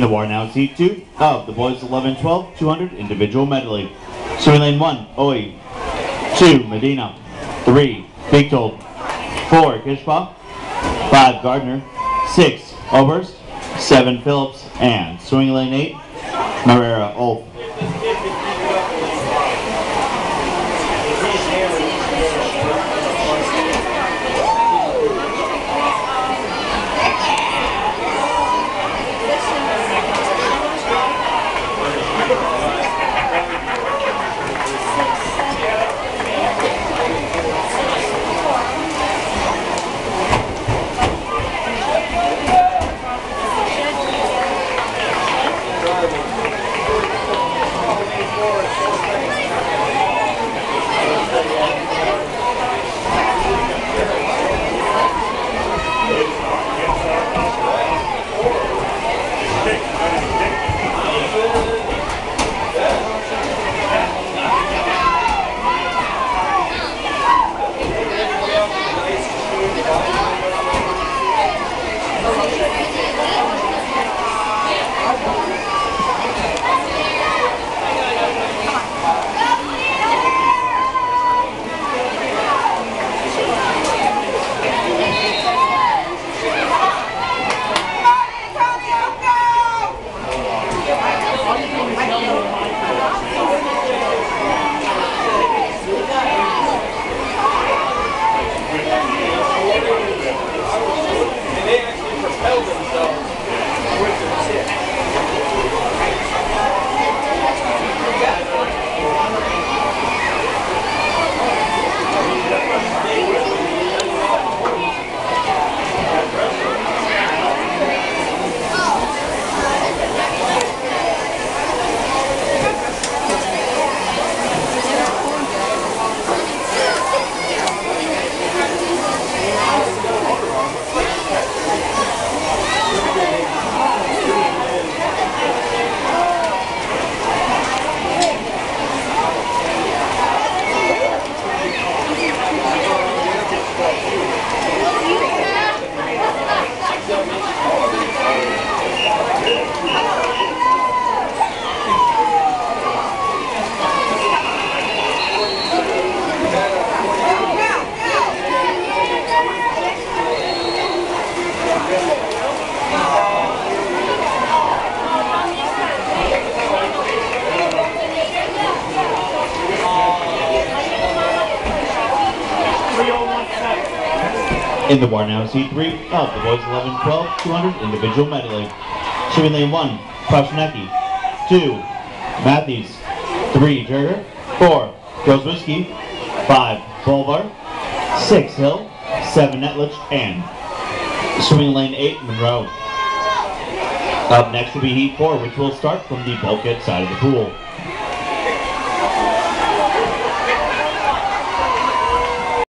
In the war now, Heat 2 of the boys 11-12 200 individual medley. Swimming lane 1, Oi. 2, Medina. 3, Bigtold. 4, Kishpa. 5, Gardner. 6, Oberst. 7, Phillips. And swimming lane 8, Marrera, Ulf. In the war now, Heat 3 of the boys 11-12 200 individual medley. Swimming lane 1, Krasnecki. 2, Matthews. 3, Jurger. 4, Grozwiski. 5, Bolvar. 6, Hill. 7, Netlich. And swimming lane 8, Monroe. Up next will be Heat 4, which will start from the bulkhead side of the pool.